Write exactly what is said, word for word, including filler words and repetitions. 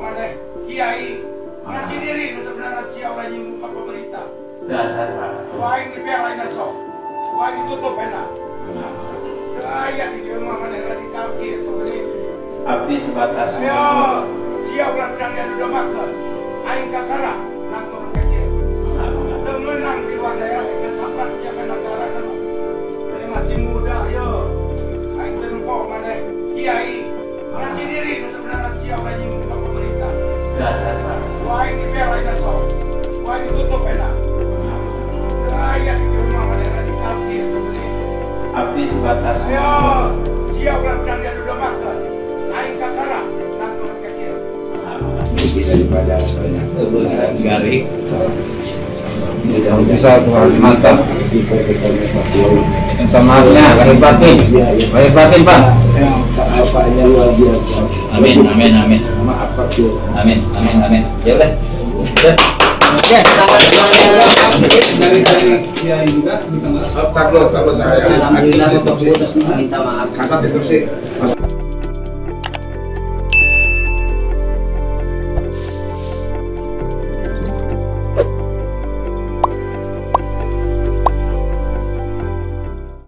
maneh kiai ngaji diri nu sebenarnya siau lagi muka pemerintah. Dasar Pak. Wah ini biar lain sok. Wah ini tutup enak. Ayah di rumah maneh radikal kieu pemerintah. Abdi sebatas. Ayo, siau lah bilang dia udah makan. Aing kakara nang turun ke kieu. Temenang di luar daerah ikan saprak siapa negara nama. Ini masih muda yo. Aing tempok maneh kiai ngaji diri nu sebenarnya siau lagi muka pemerintah. Dasar Pak. Wah ini biar lain sok. Wah ini tutup enak. Ayah di rumah maneh radikal kieu pemerintah. Abdi sebatas. Ayo, siau lah bilang dia udah makan. Aing kakara nang turun ke kieu. Lebih daripada banyak garing. Tidak bisa Tuhan mantap. Semangatnya lahir batin, lahir batin Pak. Apa-apanya luar biasa. Amin, amin, amin. Maaf Pak. Amin, amin, amin. Ya udah. Ya. Oke. Dari dari Kiai juga minta maaf. Takut, takut saya. Alhamdulillah untuk putus minta maaf. Kasat itu sih.